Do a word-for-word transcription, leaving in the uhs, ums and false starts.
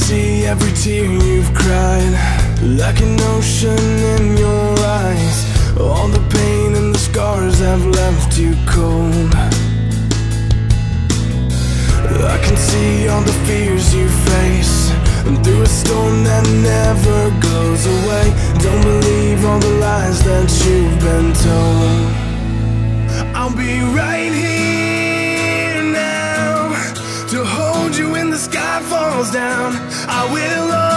see every tear you've cried, like an ocean in your eyes. All the pain and the scars have left you cold. I can see all the fears you face, and through a storm that never goes away. Don't believe all the lies that you've been told. I'll be right here now to hold you when the sky falls down. I will